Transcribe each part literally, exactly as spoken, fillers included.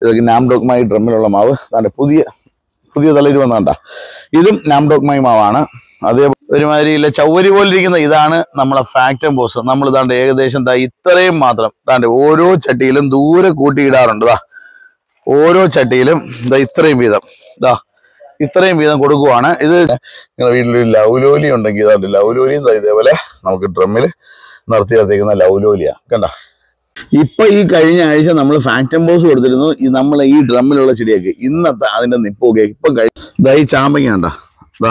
ഇതൊക്കെ നാംഡോക്മായി ഡ്രമ്മിലുള്ള മാവ്. അതാണ്ട് പുതിയ പുതിയ തളിര് വന്നണ്ട. ഇതും നാംഡോക്മായി മാവാണ്. അതേ ഒരുമാതിരി ഇല്ല ചൗവരി പോലെ ഇരിക്കുന്ന ഇതാണ് നമ്മളെ ഫാക്ടം ബോസ്. നമ്മൾ ഇതാണ്ട് ഏകദേശം ദാ ഇത്രയും മാത്രം ദാണ്ട് ഓരോ ചട്ടിയിലും ദൂരെ കൂട്ടിയിടാറുണ്ട്. ദാ ഓരോ ചട്ടിയിലും ഇതാ ഇത്രയും വീതം ഇതാ ഇത്രയും വീതം കൊടുക്കുവാണ്. ഇത് നിങ്ങളുടെ വീട്ടിലൊരു ലൗലോലി ഉണ്ടെങ്കിൽ ഇതാണ്ട് ലൗലോലിയും ഇതേപോലെ നമുക്ക് ഡ്രമ്മിൽ നിർത്തി നിർത്തിക്കുന്ന ലൗലോലിയാ കണ്ട. ഇപ്പൊ ഈ കഴിഞ്ഞ ആഴ്ച നമ്മൾ ഫാക്ടം ബോസ് കൊടുത്തിരുന്നു ഈ നമ്മളെ ഈ ഡ്രമ്മിലുള്ള ചെടിയൊക്കെ. ഇന്നത്തെ അതിന്റെ നിപ്പൊക്കെ ഇപ്പം കഴിഞ്ഞ ഈ ചാമ്പങ്ങ ഉണ്ടോ ഇതാ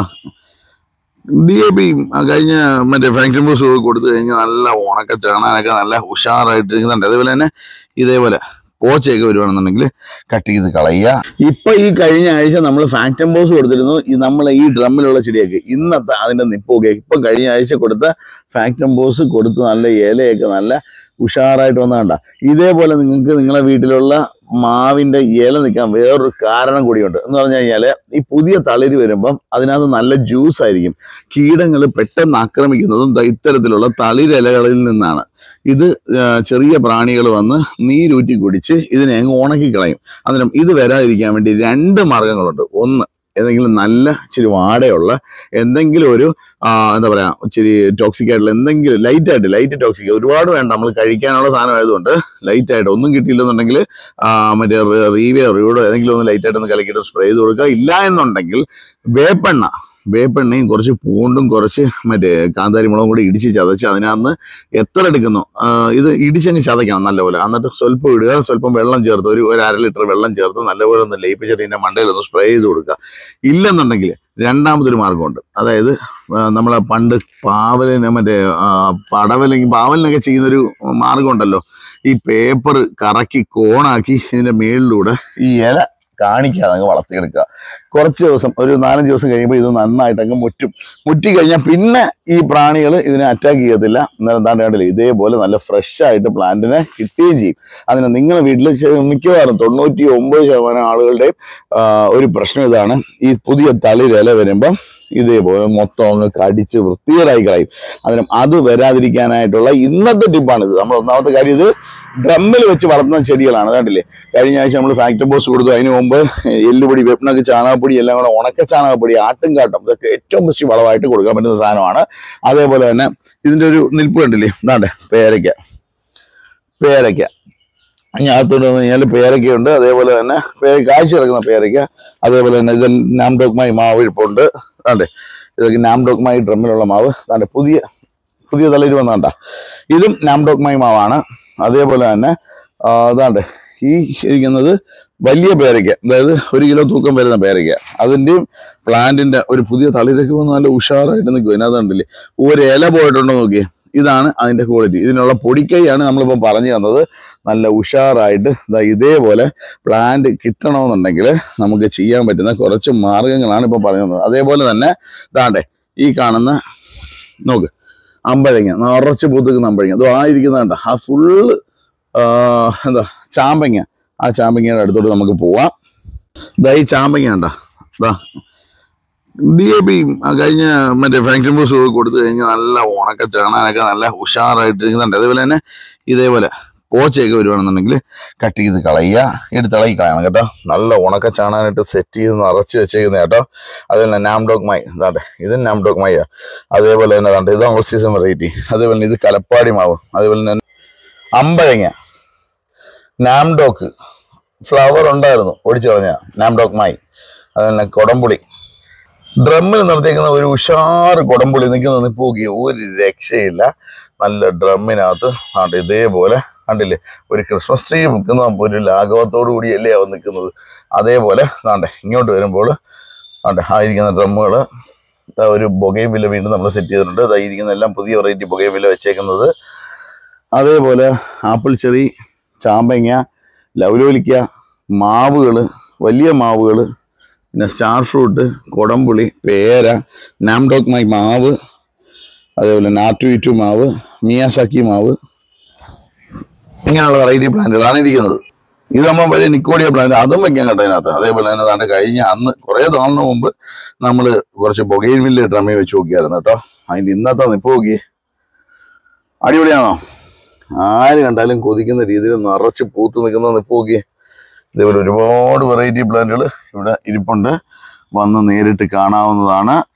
ഡി എ പി കഴിഞ്ഞ മറ്റേ ഫാക്ടം ബോസ് കൊടുത്തു കഴിഞ്ഞാൽ നല്ല ഉണക്ക ചാണാനൊക്കെ നല്ല ഉഷാറായിട്ടിരിക്കുന്നുണ്ട്. അതേപോലെ തന്നെ ഇതേപോലെ പോച്ചയൊക്കെ വരുവാണെന്നുണ്ടെങ്കിൽ കട്ട് ചെയ്ത് കളയുക. ഇപ്പൊ ഈ കഴിഞ്ഞ ആഴ്ച നമ്മൾ ഫാക്ടം ബോസ് കൊടുത്തിരുന്നു ഈ നമ്മളെ ഈ ഡ്രമ്മിലുള്ള ചെടിയൊക്കെ. ഇന്നത്തെ അതിന്റെ നിപ്പൊക്കെ ഇപ്പം കഴിഞ്ഞ ആഴ്ച കൊടുത്ത ഫാക്ടം ബോസ് കൊടുത്ത് നല്ല ഇലയൊക്കെ നല്ല ഉഷാറായിട്ട് വന്നതാണ്ട. ഇതേപോലെ നിങ്ങൾക്ക് നിങ്ങളെ വീട്ടിലുള്ള മാവിന്റെ ഇല നിൽക്കാൻ വേറൊരു കാരണം കൂടിയുണ്ട്. എന്ന് പറഞ്ഞു കഴിഞ്ഞാല് ഈ പുതിയ തളിര് വരുമ്പം അതിനകത്ത് നല്ല ജ്യൂസ് ആയിരിക്കും. കീടങ്ങൾ പെട്ടെന്ന് ആക്രമിക്കുന്നതും ഇത്തരത്തിലുള്ള തളിരിലകളിൽ നിന്നാണ്. ഇത് ചെറിയ പ്രാണികൾ വന്ന് നീരൂറ്റി കുടിച്ച് ഇതിനെ അങ്ങ് ഉണക്കി കളയും. അന്നേരം ഇത് വരാതിരിക്കാൻ വേണ്ടി രണ്ട് മാർഗങ്ങളുണ്ട്. ഒന്ന്, ഏതെങ്കിലും നല്ല ഇച്ചിരി വാടയുള്ള എന്തെങ്കിലും ഒരു എന്താ പറയാ ഇച്ചിരി ടോക്സിക് ആയിട്ടുള്ള എന്തെങ്കിലും ലൈറ്റ് ആയിട്ട് ലൈറ്റ് ടോക്സിക് ഒരുപാട് വേണ്ട, നമ്മൾ കഴിക്കാനുള്ള സാധനം ആയതുകൊണ്ട് ലൈറ്റ് ആയിട്ട് ഒന്നും കിട്ടിയില്ലെന്നുണ്ടെങ്കിൽ മറ്റേ റീവിയോ റീവോഡോ ഏതെങ്കിലും ഒന്ന് ലൈറ്റ് ആയിട്ട് ഒന്ന് കലക്കിയിട്ട് സ്പ്രേ ചെയ്ത് കൊടുക്കുക. ഇല്ല എന്നുണ്ടെങ്കിൽ വേപ്പെണ്ണ വേപ്പെണ്ണയും കുറച്ച് പൂണ്ടും കുറച്ച് മറ്റേ കാന്താരി മുളകും കൂടി ഇടിച്ച് ചതച്ച് അതിനകത്ത് എത്ര എടുക്കുന്നു ഇത് ഇടിച്ചങ്ങ് ചതയ്ക്കണം നല്ലപോലെ. എന്നിട്ട് സ്വല്പം ഇടുക, സ്വല്പം വെള്ളം ചേർത്ത് ഒരു ഒരു അര ലിറ്റർ വെള്ളം ചേർത്ത് നല്ലപോലെ ഒന്ന് ലയിപ്പിച്ചിട്ട് ഇതിൻ്റെ മണ്ടയിലൊന്ന് സ്പ്രേ ചെയ്ത് കൊടുക്കുക. ഇല്ലെന്നുണ്ടെങ്കിൽ രണ്ടാമതൊരു മാർഗമുണ്ട്. അതായത് നമ്മളെ പണ്ട് പാവലിന് മറ്റേ പടവലെങ്കിൽ പാവലിനൊക്കെ ചെയ്യുന്നൊരു മാർഗം ഉണ്ടല്ലോ. ഈ പേപ്പർ കറക്കി കോണാക്കി ഇതിൻ്റെ മേളിലൂടെ ഈ ഇല കാണിക്കാതെ അങ്ങ് വളർത്തിയെടുക്കുക. കുറച്ച് ദിവസം ഒരു നാലഞ്ച് ദിവസം കഴിയുമ്പോൾ ഇത് നന്നായിട്ട് അങ്ങ് മുറ്റും. മുറ്റി കഴിഞ്ഞാൽ പിന്നെ ഈ പ്രാണികൾ ഇതിനെ അറ്റാക്ക് ചെയ്യത്തില്ല. അന്നേരം എന്താണ്ട് കണ്ടില്ലേ ഇതേപോലെ നല്ല ഫ്രഷ് ആയിട്ട് പ്ലാന്റിനെ കിട്ടുകയും ചെയ്യും. അതിന് നിങ്ങളുടെ വീട്ടിൽ മിക്കവാറും തൊണ്ണൂറ്റി ഒമ്പത് ശതമാനം ആളുകളുടെയും ഒരു പ്രശ്നം ഇതാണ്. ഈ പുതിയ തളിരില വരുമ്പം ഇതേപോലെ മൊത്തം അങ്ങ് കടിച്ച് വൃത്തികേടായി കളയും. അതിന് അത് വരാതിരിക്കാനായിട്ടുള്ള ഇന്നത്തെ ടിപ്പാണിത്. നമ്മൾ ഒന്നാമത്തെ കാര്യം ഇത് ഡ്രമ്മിൽ വെച്ച് വളർത്തുന്ന ചെടികളാണ്. കണ്ടില്ലേ കഴിഞ്ഞ ആഴ്ച നമ്മൾ ഫാക്ടം ബോസ് കൊടുത്തു. അതിന് മുമ്പ് എല്ലുപൊടി, വെപ്പിണക്ക്, ചാണകപ്പൊടി എല്ലാം കൂടെ ഉണക്ക ചാണകപ്പൊടി, ആട്ടും കാട്ടം ഇതൊക്കെ ഏറ്റവും ബെസ്റ്റ് വളമായിട്ട് കൊടുക്കാൻ പറ്റുന്ന സാധനമാണ്. അതേപോലെ തന്നെ ഇതിൻ്റെ ഒരു നിൽപ്പ് കണ്ടില്ലേ ഇതാണ്ട് പേരയ്ക്ക പേരയ്ക്ക ഞാത്തോണ്ട് വന്നു കഴിഞ്ഞാൽ പേരയ്ക്കയുണ്ട്. അതേപോലെ തന്നെ പേര കാഴ്ച കിടക്കുന്ന പേരയ്ക്ക. അതേപോലെ തന്നെ ഇതിൽ നാംഡോക്മായി മാവ് ഇരിപ്പുണ്ട്. അതെ ഇതൊക്കെ നാംഡോക്മായി ഡ്രമ്മിലുള്ള മാവ്. അതാണ്ട് പുതിയ പുതിയ തളിര് വന്നണ്ട. ഇതും നാംഡോക്മായി മാവാണ്. അതേപോലെ തന്നെ അതാണ്ട് ഈ ഇരിക്കുന്നത് വലിയ പേരയ്ക്ക, അതായത് ഒരു കിലോ തൂക്കം വരുന്ന പേരയ്ക്ക. അതിൻ്റെയും പ്ലാന്റിന്റെ ഒരു പുതിയ തളിരൊക്കെ വന്ന് നല്ല ഉഷാറായിട്ട് നിൽക്കും. അതിനകത്ത് കണ്ടില്ലേ ഒരു ഇല പോയിട്ടുണ്ടോ നോക്കിയേ. ഇതാണ് അതിൻ്റെ ക്വാളിറ്റി. ഇതിനുള്ള പൊടിക്കൈയാണ് നമ്മളിപ്പോൾ പറഞ്ഞു തന്നത്. നല്ല ഉഷാറായിട്ട് ഇതേപോലെ പ്ലാന്റ് കിട്ടണമെന്നുണ്ടെങ്കിൽ നമുക്ക് ചെയ്യാൻ പറ്റുന്ന കുറച്ച് മാർഗങ്ങളാണ് ഇപ്പം പറഞ്ഞു തന്നത്. അതേപോലെ തന്നെ ഇതാണ്ടേ ഈ കാണുന്ന നോക്ക് അമ്പഴങ്ങ നിറച്ച് പൂത്തുക്കുന്ന അമ്പഴങ്ങ. അത് ആയിരിക്കുന്ന കണ്ട ആ ഫുള്ള് എന്താ ചാമ്പങ്ങ. ആ ചാമ്പങ്ങയുടെ അടുത്തോട്ട് നമുക്ക് പോവാം. ഇതാ ഈ ചാമ്പങ്ങ ഉണ്ടോ ഇതാ ഡി എ പി കഴിഞ്ഞ മറ്റേ ഫാക്ടം ബോസ് കൊടുത്തു കഴിഞ്ഞാൽ നല്ല ഉണക്ക ചാണാനൊക്കെ നല്ല ഉഷാറായിട്ടിരിക്കുന്നുണ്ട്. അതേപോലെ തന്നെ ഇതേപോലെ പോച്ചയൊക്കെ വരുവാണെന്നുണ്ടെങ്കിൽ കട്ട് ചെയ്ത് കളയുക, എടുത്തിളകി കളയണം കേട്ടോ. നല്ല ഉണക്ക ചാണാനായിട്ട് സെറ്റ് ചെയ്ത് നിറച്ച് വെച്ചേക്കുന്ന കേട്ടോ. അതുപോലെ തന്നെ നാംഡോക്മായി ഇതാണ്ട് ഇത് നാംഡോക്മായി. അതേപോലെ തന്നെ അതാണ്ട് ഇത് ഓൾ സീസൺ വെറൈറ്റി. അതേപോലെ തന്നെ ഇത് കലപ്പാടി മാവ്. അതേപോലെ തന്നെ അമ്പഴങ്ങ, നാംഡോക്ക് ഫ്ലവർ ഉണ്ടായിരുന്നു ഒടിച്ചു കളഞ്ഞ നാംഡോക്മായി. അതുപോലെ തന്നെ കൊടംപുളി ഡ്രമ്മിൽ നിർത്തിയേക്കുന്ന ഒരു ഉഷാറ് കൊടംപുളി നിൽക്കുന്നത് നിപ്പോക്കി ഒരു രക്ഷയില്ല. നല്ല ഡ്രമ്മിനകത്ത് ആണ്ട് ഇതേപോലെ കണ്ടില്ലേ ഒരു ക്രിസ്മസ് ട്രീ നിൽക്കുന്ന ഒരു ലാഘവത്തോടു കൂടിയല്ലേ അവൻ നിൽക്കുന്നത്. അതേപോലെ ആണ്ടെ ഇങ്ങോട്ട് വരുമ്പോൾ ആണ്ടെ ആയിരിക്കുന്ന ഡ്രമ്മുകൾ ഒരു ബൊഗൈൻ വില്ല വീണ്ടും നമ്മൾ സെറ്റ് ചെയ്തിട്ടുണ്ട്. അതായിരിക്കുന്ന എല്ലാം പുതിയ വെറൈറ്റി ബൊഗൈൻ വില്ല വെച്ചേക്കുന്നത്. അതേപോലെ ആപ്പിൾ ചെറി, ചാമ്പങ്ങ, ലൗലോലിക്ക, മാവുകൾ, വലിയ മാവുകൾ, പിന്നെ സ്റ്റാർ ഫ്രൂട്ട്, കൊടംപുളി, പേര, നാംഡോക്മായി മാവ്, അതേപോലെ നാറ്റു ഇറ്റു മാവ്, മിയാസാക്കി മാവ്, ഇങ്ങനെയുള്ള വെറൈറ്റി പ്ലാന്റുകളാണ് ഇരിക്കുന്നത്. ഇത് നമ്മൾ വലിയ നിക്കോഡിയ പ്ലാന്റ് അതും വെക്കാൻ കേട്ടോ അതിനകത്ത്. അതേപോലെ തന്നെ അതാണ്ട് കഴിഞ്ഞ അന്ന് കുറേ നാളിന് മുമ്പ് നമ്മൾ കുറച്ച് ബൊഗൈൻ വില്ല ഡ്രമ്മി വെച്ച് നോക്കിയായിരുന്നു കേട്ടോ. അതിൻ്റെ ഇന്നത്തെ നിപ്പ് നോക്കി അടിപൊളിയാണോ? ആര് കണ്ടാലും കൊതിക്കുന്ന രീതിയിൽ നിറച്ച് പൂത്ത് നിൽക്കുന്ന നിപ്പ് നോക്കി. ഇതേപോലെ ഒരുപാട് വെറൈറ്റി പ്ലാന്റുകൾ ഇവിടെ ഇരിപ്പുണ്ട്, വന്ന് നേരിട്ട് കാണാവുന്നതാണ്.